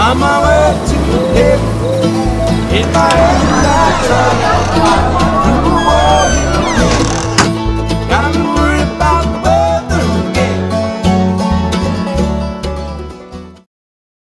On my way to heaven, in my head I try.